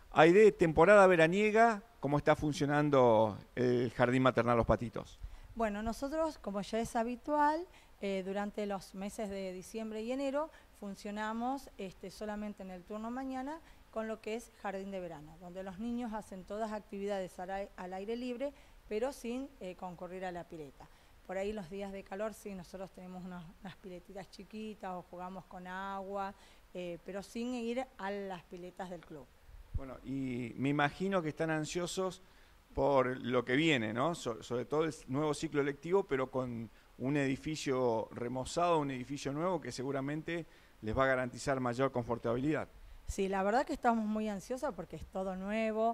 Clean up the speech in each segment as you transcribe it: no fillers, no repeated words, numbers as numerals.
Aide, temporada veraniega, ¿cómo está funcionando el Jardín Maternal Los Patitos? Bueno, nosotros, como ya es habitual, durante los meses de diciembre y enero funcionamos solamente en el turno mañana con lo que es jardín de verano, donde los niños hacen todas actividades al aire libre, pero sin concurrir a la pileta. Por ahí los días de calor sí, nosotros tenemos unas piletitas chiquitas o jugamos con agua, pero sin ir a las piletas del club. Bueno, y me imagino que están ansiosos por lo que viene, ¿no? Sobre todo el nuevo ciclo lectivo, pero con un edificio remozado, un edificio nuevo que seguramente les va a garantizar mayor confortabilidad. Sí, la verdad que estamos muy ansiosos porque es todo nuevo,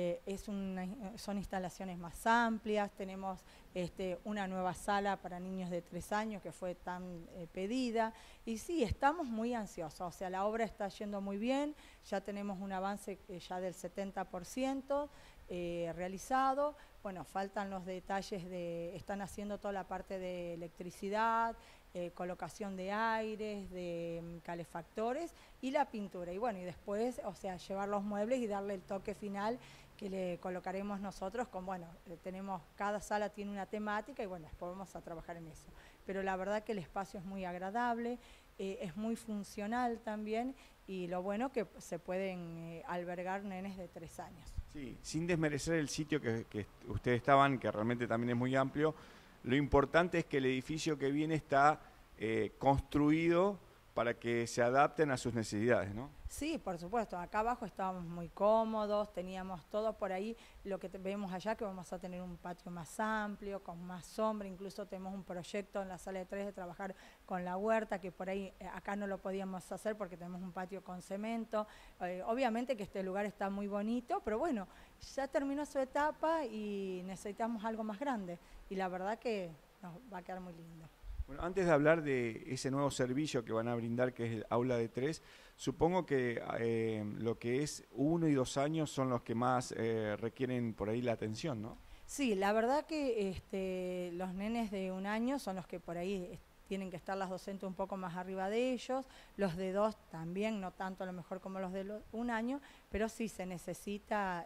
son instalaciones más amplias, tenemos una nueva sala para niños de 3 años que fue tan pedida y sí, estamos muy ansiosos, o sea, la obra está yendo muy bien, ya tenemos un avance ya del 70% realizado, bueno, faltan los detalles están haciendo toda la parte de electricidad, colocación de aires, de calefactores y la pintura. Y bueno, y después, o sea, llevar los muebles y darle el toque final que le colocaremos nosotros con, bueno, cada sala tiene una temática y bueno, después vamos a trabajar en eso. Pero la verdad que el espacio es muy agradable, es muy funcional también y lo bueno que se pueden albergar nenes de 3 años. Sí, sin desmerecer el sitio que ustedes estaban, que realmente también es muy amplio, lo importante es que el edificio que viene está construido para que se adapten a sus necesidades, ¿no? Sí, por supuesto. Acá abajo estábamos muy cómodos, teníamos todo por ahí, lo que vemos allá, que vamos a tener un patio más amplio, con más sombra, incluso tenemos un proyecto en la sala de 3 de trabajar con la huerta, que por ahí acá no lo podíamos hacer porque tenemos un patio con cemento. Obviamente que este lugar está muy bonito, pero bueno, ya terminó su etapa y necesitamos algo más grande. Y la verdad que nos va a quedar muy lindo. Bueno, antes de hablar de ese nuevo servicio que van a brindar, que es el aula de 3, supongo que lo que es 1 y 2 años son los que más requieren por ahí la atención, ¿no? Sí, la verdad que los nenes de 1 año son los que por ahí tienen que estar las docentes un poco más arriba de ellos, los de 2 también, no tanto a lo mejor como los de 1 año, pero sí se necesita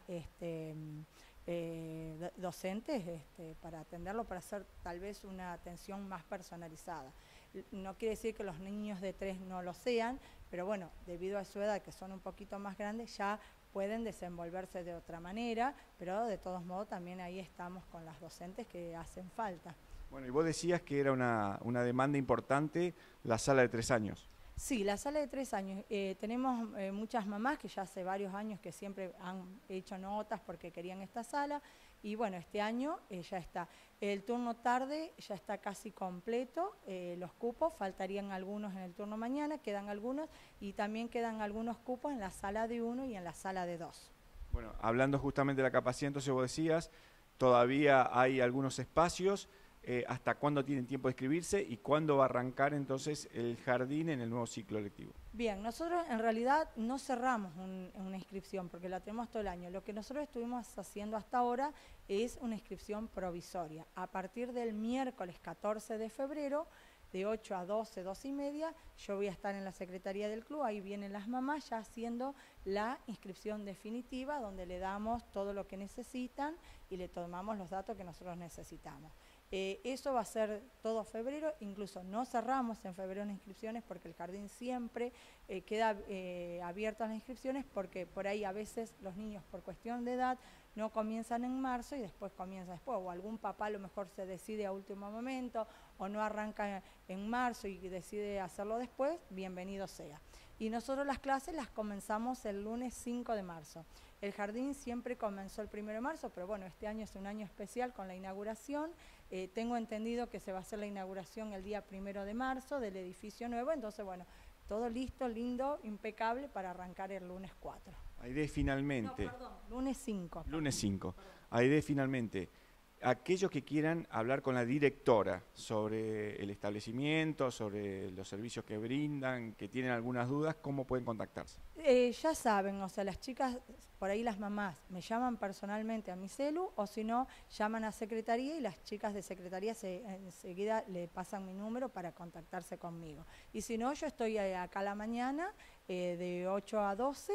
docentes para atenderlo, para hacer tal vez una atención más personalizada. No quiere decir que los niños de 3 no lo sean, pero bueno, debido a su edad, que son un poquito más grandes, ya pueden desenvolverse de otra manera, pero de todos modos también ahí estamos con las docentes que hacen falta. Bueno, y vos decías que era una demanda importante la sala de 3 años. Sí, la sala de 3 años. Tenemos muchas mamás que ya hace varios años que siempre han hecho notas porque querían esta sala y bueno, este año ya está. El turno tarde ya está casi completo, los cupos, faltarían algunos en el turno mañana, quedan algunos y también quedan algunos cupos en la sala de 1 y en la sala de 2. Bueno, hablando justamente de la capacidad, entonces vos decías, todavía hay algunos espacios. ¿Hasta cuándo tienen tiempo de inscribirse y cuándo va a arrancar entonces el jardín en el nuevo ciclo lectivo? Bien, nosotros en realidad no cerramos una inscripción porque la tenemos todo el año. Lo que nosotros estuvimos haciendo hasta ahora es una inscripción provisoria. A partir del miércoles 14 de febrero, de 8 a 12, 12 y media, yo voy a estar en la secretaría del club, ahí vienen las mamás ya haciendo la inscripción definitiva, donde le damos todo lo que necesitan y le tomamos los datos que nosotros necesitamos. Eso va a ser todo febrero, incluso no cerramos en febrero las inscripciones porque el jardín siempre queda abierto a las inscripciones porque por ahí a veces los niños por cuestión de edad no comienzan en marzo y después comienzan después, o algún papá a lo mejor se decide a último momento o no arranca en marzo y decide hacerlo después, bienvenido sea. Y nosotros las clases las comenzamos el lunes 5 de marzo. El jardín siempre comenzó el 1 de marzo, pero bueno, este año es un año especial con la inauguración. Tengo entendido que se va a hacer la inauguración el día 1 de marzo del edificio nuevo, entonces bueno, todo listo, lindo, impecable para arrancar el lunes 4. Aide, No, finalmente, perdón, lunes 5. lunes 5. Aide, finalmente, aquellos que quieran hablar con la directora sobre el establecimiento, sobre los servicios que brindan, que tienen algunas dudas, ¿cómo pueden contactarse? Ya saben, o sea, las chicas, por ahí las mamás, me llaman personalmente a mi celu o si no, llaman a secretaría y las chicas de secretaría enseguida le pasan mi número para contactarse conmigo. Y si no, yo estoy acá a la mañana de 8 a 12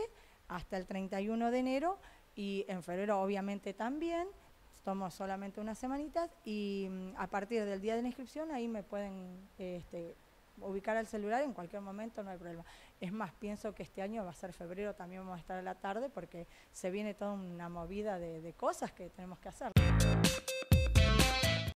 hasta el 31 de enero y en febrero obviamente también. Tomo solamente unas semanitas y a partir del día de la inscripción ahí me pueden ubicar al celular en cualquier momento, no hay problema. Es más, pienso que este año va a ser febrero, también vamos a estar a la tarde porque se viene toda una movida de cosas que tenemos que hacer.